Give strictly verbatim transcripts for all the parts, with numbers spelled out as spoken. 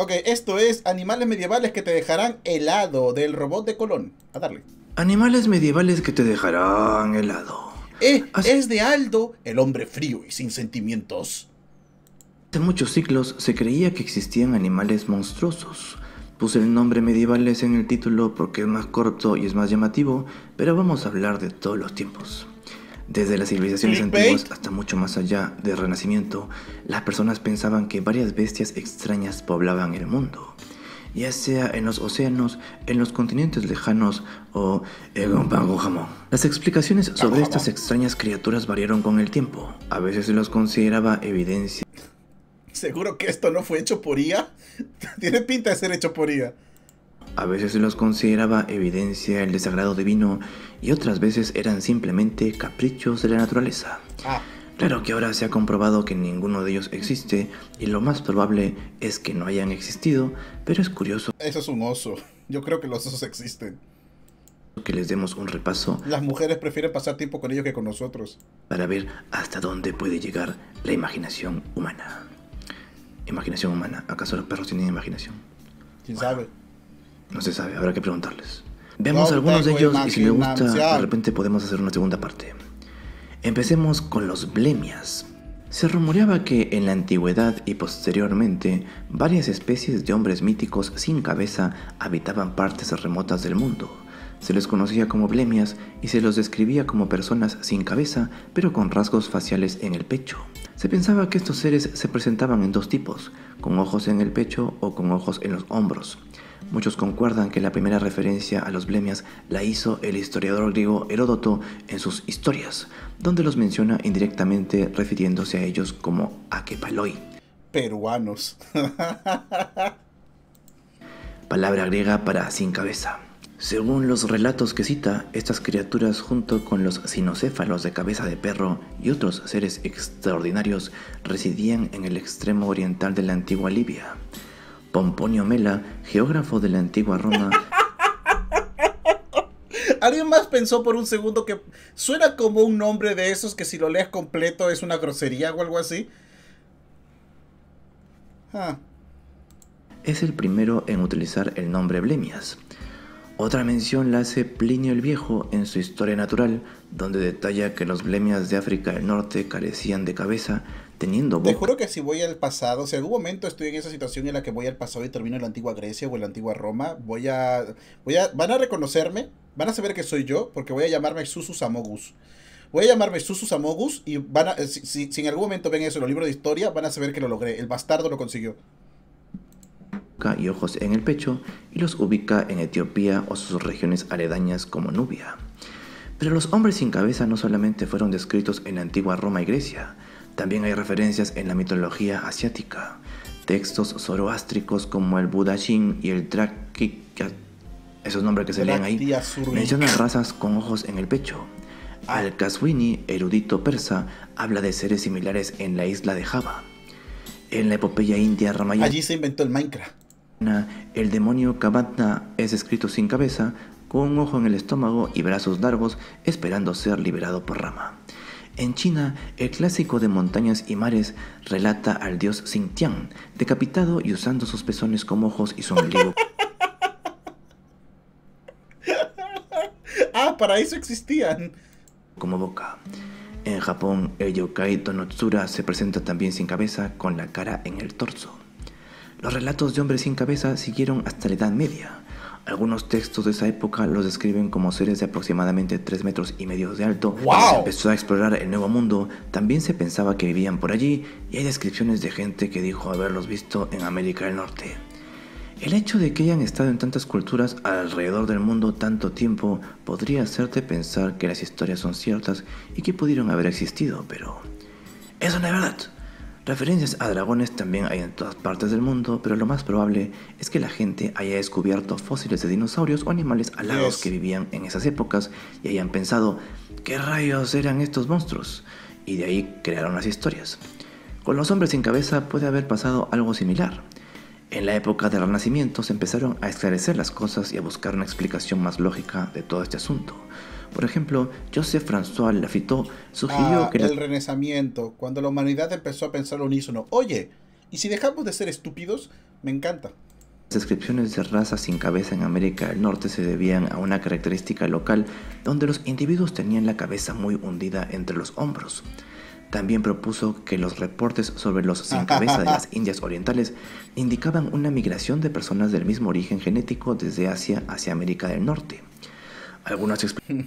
Ok, esto es Animales medievales que te dejarán helado, del robot de Colón. A darle. Animales medievales que te dejarán helado. Eh, Hace es de Aldo, el hombre frío y sin sentimientos. muchos siglos se creía que existían animales monstruosos. Puse el nombre medievales en el título porque es más corto y es más llamativo, pero vamos a hablar de todos los tiempos. Desde las civilizaciones Clickbait. antiguas hasta mucho más allá del Renacimiento, las personas pensaban que varias bestias extrañas poblaban el mundo, ya sea en los océanos, en los continentes lejanos o en un pan con jamón. Las explicaciones sobre estas extrañas criaturas variaron con el tiempo. A veces se los consideraba evidencia. ¿Seguro que esto no fue hecho por I A? Tiene pinta de ser hecho por I A. A veces se los consideraba evidencia del desagrado divino y otras veces eran simplemente caprichos de la naturaleza. Ah. Claro que ahora se ha comprobado que ninguno de ellos existe y lo más probable es que no hayan existido, pero es curioso Eso es un oso. Yo creo que los osos existen. que les demos un repaso. Las mujeres prefieren pasar tiempo con ellos que con nosotros. Para ver hasta dónde puede llegar la imaginación humana. Imaginación humana. ¿Acaso los perros tienen imaginación? ¿Quién Bueno, sabe? No se sabe, habrá que preguntarles. Veamos No algunos de tengo ellos y si les gusta, imaginación. de repente podemos hacer una segunda parte. Empecemos con los blemias. Se rumoreaba que en la antigüedad y posteriormente varias especies de hombres míticos sin cabeza habitaban partes remotas del mundo. Se les conocía como blemias y se los describía como personas sin cabeza pero con rasgos faciales en el pecho. Se pensaba que estos seres se presentaban en dos tipos, con ojos en el pecho o con ojos en los hombros. Muchos concuerdan que la primera referencia a los blemias la hizo el historiador griego Heródoto en sus historias, donde los menciona indirectamente refiriéndose a ellos como akepaloi, Peruanos. palabra griega para sin cabeza. Según los relatos que cita, estas criaturas junto con los cinocéfalos de cabeza de perro y otros seres extraordinarios residían en el extremo oriental de la antigua Libia. Pomponio Mela, geógrafo de la antigua Roma. ¿Alguien más pensó por un segundo que suena como un nombre de esos que si lo lees completo es una grosería o algo así? Ah. Es el primero en utilizar el nombre blemias. Otra mención la hace Plinio el Viejo en su Historia Natural, donde detalla que los blemias de África del Norte carecían de cabeza, teniendo boca. Te juro que si voy al pasado, si algún momento estoy en esa situación en la que voy al pasado y termino en la antigua Grecia o en la antigua Roma, voy a, voy a, van a reconocerme, van a saber que soy yo, porque voy a llamarme Susus Amogus. Voy a llamarme Susus Amogus y van a, si, si, si en algún momento ven eso en los libros de historia, van a saber que lo logré. El bastardo lo consiguió. Y ojos en el pecho y los ubica en Etiopía o sus regiones aledañas como Nubia. Pero los hombres sin cabeza no solamente fueron descritos en la antigua Roma y Grecia, también hay referencias en la mitología asiática. Textos zoroástricos como el Budashin y el Drakika, esos nombres que se leen ahí, mencionan razas con ojos en el pecho. Al-Qaswini, erudito persa, habla de seres similares en la isla de Java. En la epopeya india Ramayana, allí se inventó el Minecraft. El demonio Kavatna es escrito sin cabeza, con un ojo en el estómago y brazos largos, esperando ser liberado por Rama. En China, el clásico de montañas y mares relata al dios Xintian, decapitado y usando sus pezones como ojos y su ombligo Ah, para eso existían. como boca. En Japón, el yokai Tonotsura se presenta también sin cabeza, con la cara en el torso. Los relatos de hombres sin cabeza siguieron hasta la Edad Media. Algunos textos de esa época los describen como seres de aproximadamente tres metros y medio de alto. ¡Wow! Cuando se empezó a explorar el Nuevo Mundo, también se pensaba que vivían por allí, y hay descripciones de gente que dijo haberlos visto en América del Norte. El hecho de que hayan estado en tantas culturas alrededor del mundo tanto tiempo podría hacerte pensar que las historias son ciertas y que pudieron haber existido, pero eso no es verdad. Referencias a dragones también hay en todas partes del mundo, pero lo más probable es que la gente haya descubierto fósiles de dinosaurios o animales alados Yes. que vivían en esas épocas y hayan pensado, ¿qué rayos eran estos monstruos? Y de ahí crearon las historias. Con los hombres sin cabeza puede haber pasado algo similar. En la época del Renacimiento se empezaron a esclarecer las cosas y a buscar una explicación más lógica de todo este asunto. Por ejemplo, Joseph François Lafitau sugirió Ah, que la... el Renacimiento, cuando la humanidad empezó a pensar al unísono. Oye, Y si dejamos de ser estúpidos, me encanta. Las descripciones de razas sin cabeza en América del Norte se debían a una característica local donde los individuos tenían la cabeza muy hundida entre los hombros. También propuso que los reportes sobre los sin cabeza de las Indias Orientales indicaban una migración de personas del mismo origen genético desde Asia hacia América del Norte. Algunas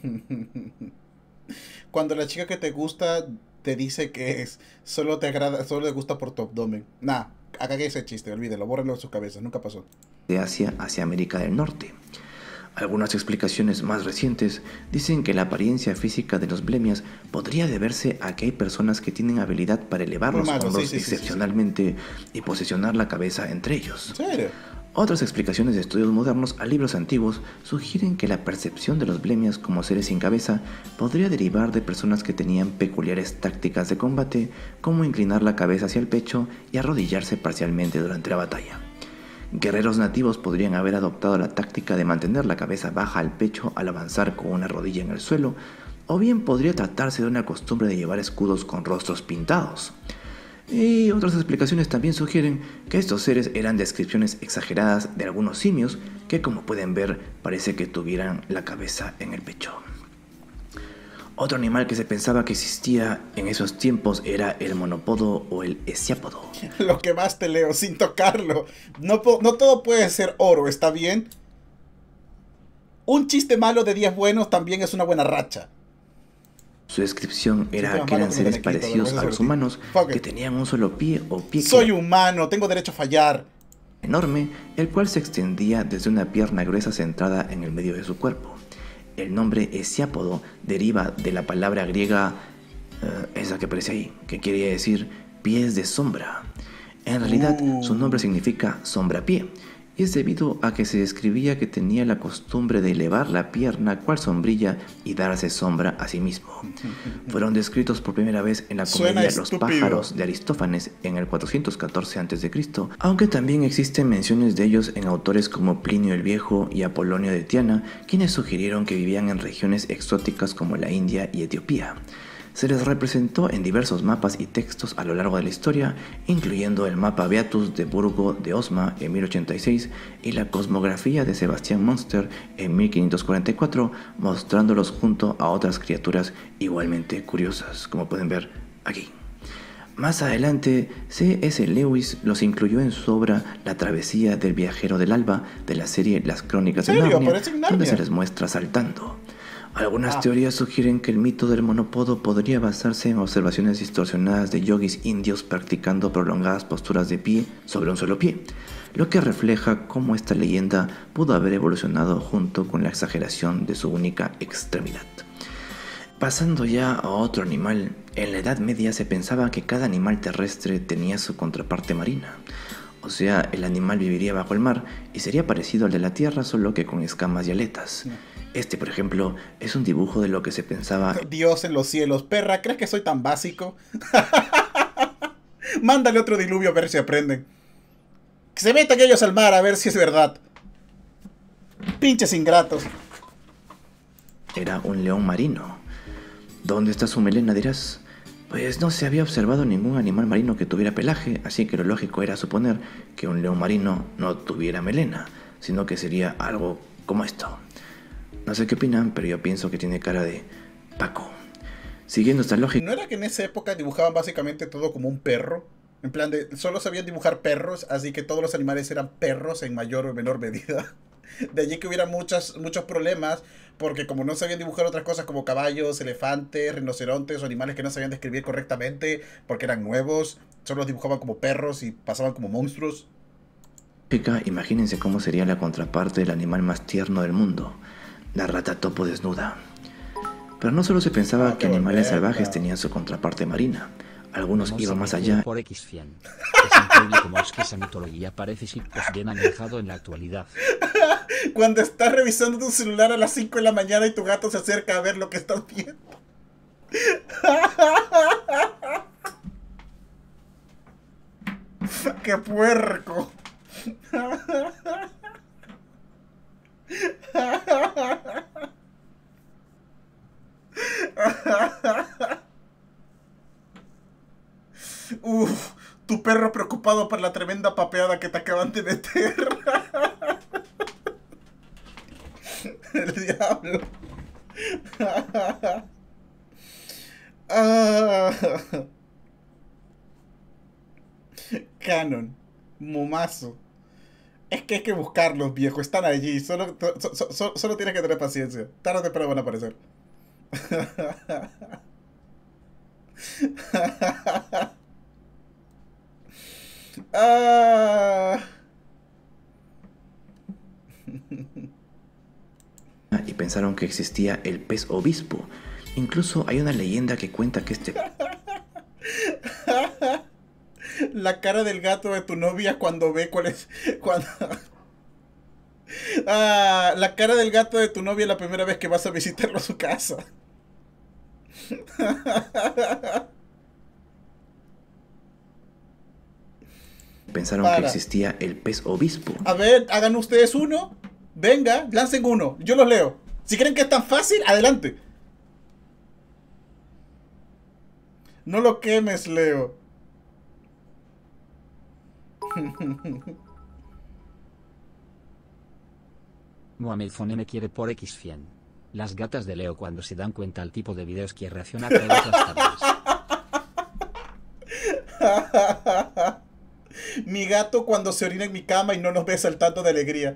Cuando la chica que te gusta te dice que es, solo te agrada, solo le gusta por tu abdomen. Nah, haga ese chiste, olvídelo, bórrenlo de su cabeza, nunca pasó. De Asia hacia América del Norte. Algunas explicaciones más recientes dicen que la apariencia física de los blemias podría deberse a que hay personas que tienen habilidad para elevar los malo, hombros sí, sí, excepcionalmente sí, sí, sí. y posicionar la cabeza entre ellos. ¿En serio? Otras explicaciones de estudios modernos a libros antiguos sugieren que la percepción de los blemias como seres sin cabeza podría derivar de personas que tenían peculiares tácticas de combate, como inclinar la cabeza hacia el pecho y arrodillarse parcialmente durante la batalla. Guerreros nativos podrían haber adoptado la táctica de mantener la cabeza baja al pecho al avanzar con una rodilla en el suelo, o bien podría tratarse de una costumbre de llevar escudos con rostros pintados. Y otras explicaciones también sugieren que estos seres eran descripciones exageradas de algunos simios que, como pueden ver, parece que tuvieran la cabeza en el pecho. Otro animal que se pensaba que existía en esos tiempos era el monopodo o el hesiápodo. Lo que más te leo sin tocarlo. No, no todo puede ser oro, ¿está bien? Un chiste malo de diez buenos también es una buena racha. Su descripción era que eran seres parecidos a los humanos que tenían un solo pie o pie. Soy humano, tengo derecho a fallar. Enorme, el cual se extendía desde una pierna gruesa centrada en el medio de su cuerpo. El nombre hesiápodo deriva de la palabra griega, uh, esa que aparece ahí, que quiere decir pies de sombra. En realidad, uh. su nombre significa sombrapié, y es debido a que se describía que tenía la costumbre de elevar la pierna cual sombrilla y darse sombra a sí mismo. Fueron descritos por primera vez en la comedia Los pájaros de Aristófanes en el cuatrocientos catorce antes de Cristo, aunque también existen menciones de ellos en autores como Plinio el Viejo y Apolonio de Tiana, quienes sugirieron que vivían en regiones exóticas como la India y Etiopía. Se les representó en diversos mapas y textos a lo largo de la historia, incluyendo el mapa Beatus de Burgo de Osma en mil ochenta y seis y la cosmografía de Sebastián Münster en mil quinientos cuarenta y cuatro, mostrándolos junto a otras criaturas igualmente curiosas, como pueden ver aquí. Más adelante, C S Lewis los incluyó en su obra La travesía del viajero del alba de la serie Las crónicas de Narnia, donde se les muestra saltando. Algunas ah. teorías sugieren que el mito del monopodo podría basarse en observaciones distorsionadas de yogis indios practicando prolongadas posturas de pie sobre un solo pie, lo que refleja cómo esta leyenda pudo haber evolucionado junto con la exageración de su única extremidad. Pasando ya a otro animal, en la Edad Media se pensaba que cada animal terrestre tenía su contraparte marina. O sea, el animal viviría bajo el mar y sería parecido al de la tierra, solo que con escamas y aletas. Este, por ejemplo, es un dibujo de lo que se pensaba... Dios en los cielos, perra, ¿crees que soy tan básico? Mándale otro diluvio a ver si aprenden. Que se metan ellos al mar a ver si es verdad. Pinches ingratos. Era un león marino. ¿Dónde está su melena, dirás? Pues no se había observado ningún animal marino que tuviera pelaje, así que lo lógico era suponer que un león marino no tuviera melena, sino que sería algo como esto. No sé qué opinan, pero yo pienso que tiene cara de Paco. Siguiendo esta lógica... ¿No era que en esa época dibujaban básicamente todo como un perro? En plan de, solo sabían dibujar perros, así que todos los animales eran perros en mayor o menor medida. De allí que hubiera muchas, muchos problemas, porque como no sabían dibujar otras cosas como caballos, elefantes, rinocerontes o animales que no sabían describir correctamente, porque eran nuevos, solo los dibujaban como perros y pasaban como monstruos. Imagínense cómo sería la contraparte del animal más tierno del mundo, la rata topo desnuda. Pero no solo se pensaba oh, que animales bonita. salvajes tenían su contraparte marina. Algunos iban más allá. Por X cien. Es increíble cómo es que esa mitología parece ser pues bien alejado en la actualidad. Cuando estás revisando tu celular a las cinco de la mañana y tu gato se acerca a ver lo que estás viendo. ¡Qué puerco! Uf, tu perro preocupado por la tremenda papeada que te acaban de meter. El diablo. Ah. Canon. Momazo. Es que hay que buscarlos, viejo. Están allí. Solo, so, so, solo tienes que tener paciencia. Tarde o temprano van a aparecer. Ah. Y pensaron que existía el pez obispo. Incluso hay una leyenda que cuenta que este... La cara del gato de tu novia cuando ve cuál es... Cuando... Ah, la cara del gato de tu novia la primera vez que vas a visitarlo a su casa. Pensaron Para. que existía el pez obispo. A ver, hagan ustedes uno. Venga, lancen uno. Yo los leo. Si creen que es tan fácil, adelante. No lo quemes, Leo. Mohamed Fone me quiere por X cien. Las gatas de Leo cuando se dan cuenta al tipo de videos que reacciona todas las tardes. Mi gato cuando se orina en mi cama y no nos ve saltando de alegría.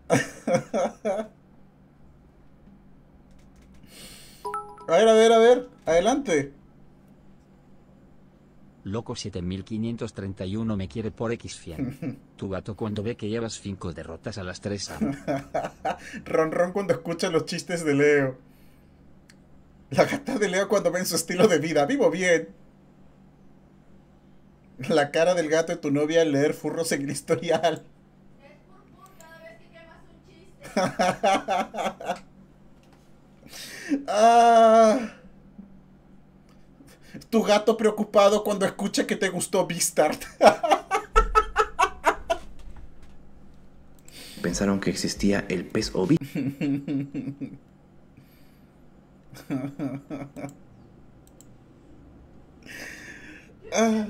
A ver, a ver, a ver. Adelante. Loco siete mil quinientos treinta y uno me quiere por X cien. Tu gato cuando ve que llevas cinco derrotas a las tres A. Ron Ron cuando escucha los chistes de Leo. La gata de Leo cuando ven su estilo de vida. Vivo bien. La cara del gato de tu novia al leer furros en el historial. Es purpur cada vez que quemas un chiste. Ah. Tu gato preocupado cuando escucha que te gustó Beastart. Pensaron que existía el pez obispo. Ah.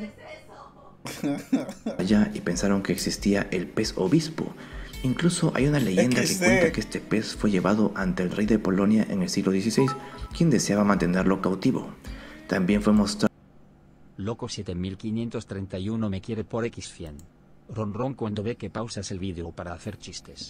Allá y pensaron que existía el pez obispo. Incluso hay una leyenda equis de. que cuenta que este pez fue llevado ante el rey de Polonia en el siglo dieciséis, quien deseaba mantenerlo cautivo. También fue mostrado... Loco siete mil quinientos treinta y uno me quiere por X cien. Ron Ron cuando ve que pausas el vídeo para hacer chistes.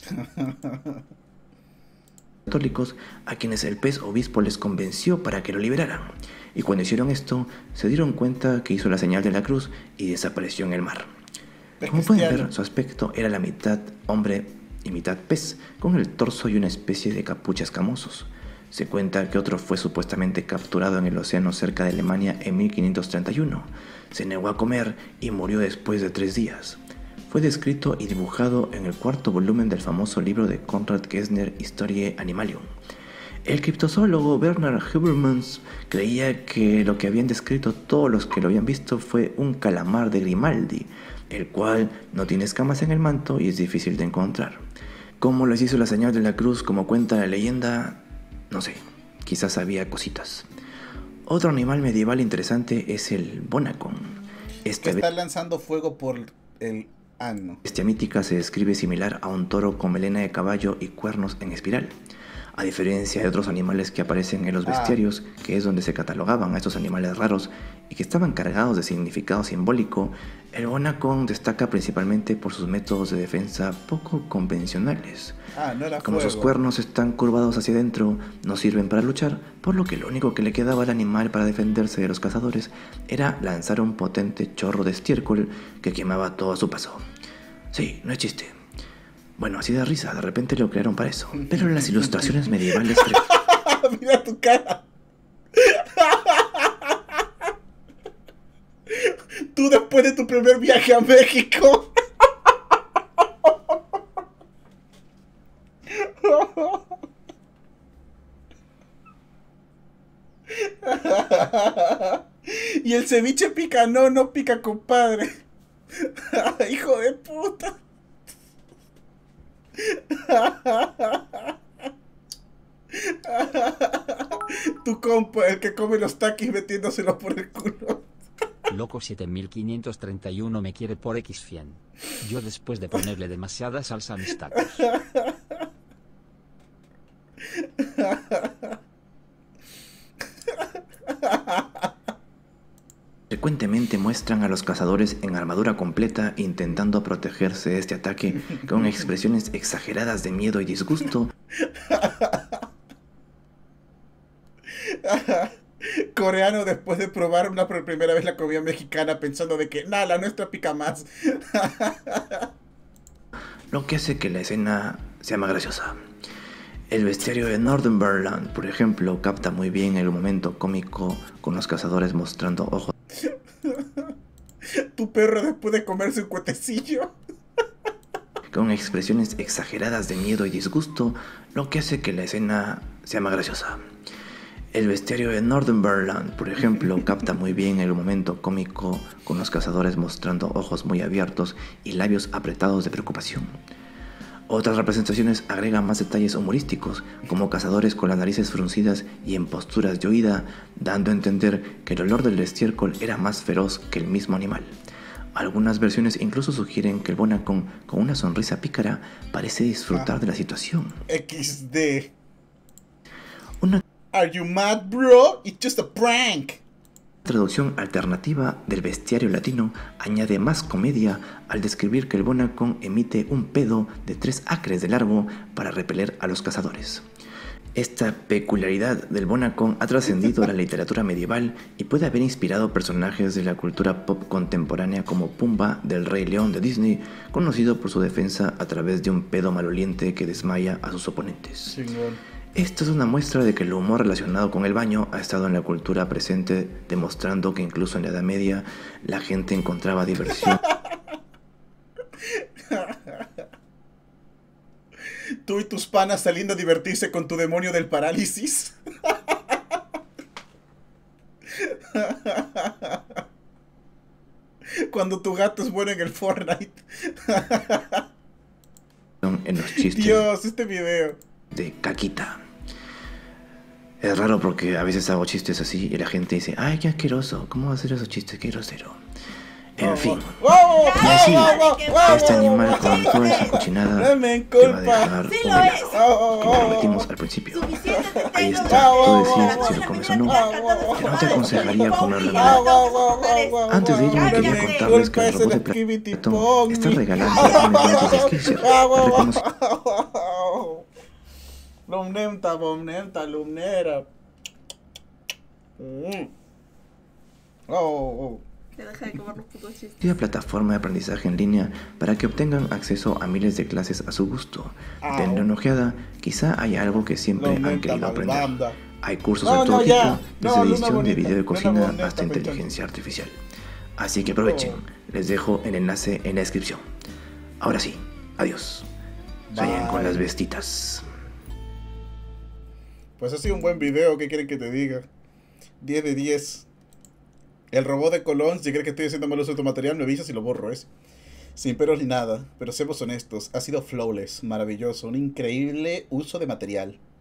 católicos a quienes el pez obispo les convenció para que lo liberaran. Y cuando hicieron esto, se dieron cuenta que hizo la señal de la cruz y desapareció en el mar. Como pueden ver, su aspecto era la mitad hombre y mitad pez, con el torso y una especie de capucha escamosos. Se cuenta que otro fue supuestamente capturado en el océano cerca de Alemania en mil quinientos treinta y uno. Se negó a comer y murió después de tres días. Fue descrito y dibujado en el cuarto volumen del famoso libro de Konrad Gessner, Historiae Animalium. El criptozoólogo Bernard Habermas creía que lo que habían descrito todos los que lo habían visto fue un calamar de Grimaldi, el cual no tiene escamas en el manto y es difícil de encontrar. ¿Cómo les hizo la señal de la cruz como cuenta la leyenda? No sé, quizás había cositas. Otro animal medieval interesante es el bonacon. Esta que está lanzando fuego por el ano. Bestia mítica se describe similar a un toro con melena de caballo y cuernos en espiral. A diferencia de otros animales que aparecen en los bestiarios, ah. que es donde se catalogaban a estos animales raros y que estaban cargados de significado simbólico, el bonacon destaca principalmente por sus métodos de defensa poco convencionales. Ah, no era Como fuego. sus cuernos están curvados hacia adentro, no sirven para luchar, por lo que lo único que le quedaba al animal para defenderse de los cazadores era lanzar un potente chorro de estiércol que quemaba todo a su paso. Sí, no es chiste. Bueno, así da risa, de repente lo crearon para eso. Pero en las ilustraciones medievales... Mira tu cara. Tú después de tu primer viaje a México. Y el ceviche pica, no, no pica, compadre. Hijo de puta. Tu compa, el que come los taquis metiéndoselos por el culo. Loco siete mil quinientos treinta y uno me quiere por Xfien. Yo después de ponerle demasiada salsa a mis tacos. Frecuentemente muestran a los cazadores en armadura completa intentando protegerse de este ataque con expresiones exageradas de miedo y disgusto. Coreano después de probar una por primera vez la comida mexicana pensando de que nada, la nuestra pica más. Lo que hace que la escena sea más graciosa. El bestiario de Northumberland, por ejemplo, capta muy bien el momento cómico con los cazadores mostrando ojos. Tu perro después de comerse un cuetecillo. Con expresiones exageradas de miedo y disgusto, lo que hace que la escena sea más graciosa. El bestiario de Northumberland, por ejemplo, capta muy bien el momento cómico con los cazadores mostrando ojos muy abiertos y labios apretados de preocupación. Otras representaciones agregan más detalles humorísticos, como cazadores con las narices fruncidas y en posturas de huida, dando a entender que el olor del estiércol era más feroz que el mismo animal. Algunas versiones incluso sugieren que el bonacón, con una sonrisa pícara, parece disfrutar ah. de la situación. equis de. Una Are you mad, bro? It's just a prank. traducción alternativa del bestiario latino añade más comedia al describir que el bonacón emite un pedo de tres acres de largo para repeler a los cazadores. Esta peculiaridad del bonacón ha trascendido a la literatura medieval y puede haber inspirado personajes de la cultura pop contemporánea como Pumba del Rey León de Disney, conocido por su defensa a través de un pedo maloliente que desmaya a sus oponentes. Señor. Esto es una muestra de que el humor relacionado con el baño ha estado en la cultura presente, demostrando que incluso en la Edad Media la gente encontraba diversión. Tú y tus panas saliendo a divertirse con tu demonio del parálisis. Cuando tu gato es bueno en el Fortnite. En los chistes. Dios, este video. De caquita. Es raro porque a veces hago chistes así y la gente dice, ay, qué asqueroso, ¿cómo va a hacer esos chistes? Qué grosero. En oh, fin. Oh, oh, y así, oh, oh, oh, este animal con toda esa cochinada te va a dejar sí un lo helado, oh, como oh, prometimos al principio. Ahí Tengo está, oh, tú oh, decides oh, si lo comes o no. oh, Yo no te aconsejaría comerlo en oh, verdad. oh, oh, oh, Antes de irme Cállate. quería contarles que el robot de Platón está regalando unos lentes de Skillshare. Reconocido. Lumnemta, bomnemta, lumnera. Mm. Oh, oh. Te deja de comer los putos chistes. Una plataforma de aprendizaje en línea para que obtengan acceso a miles de clases a su gusto. Au. Denle una ojeada, quizá haya algo que siempre han Lumnenta, querido aprender. malbanda. Hay cursos No, de todo no, tipo, ya. desde No, luna edición de bonita, video de luna cocina bonita, hasta pechón. inteligencia artificial. Así que aprovechen, Oh. les dejo el enlace en la descripción. Ahora sí, adiós. Vayan con Bye. las bestitas. Pues ha sido un buen video, ¿qué quieren que te diga? diez de diez. El robot de Colón, si cree que estoy haciendo mal uso de tu material, me avisas y lo borro, ¿es? Sin peros ni nada, pero seamos honestos, ha sido flawless, maravilloso, un increíble uso de material.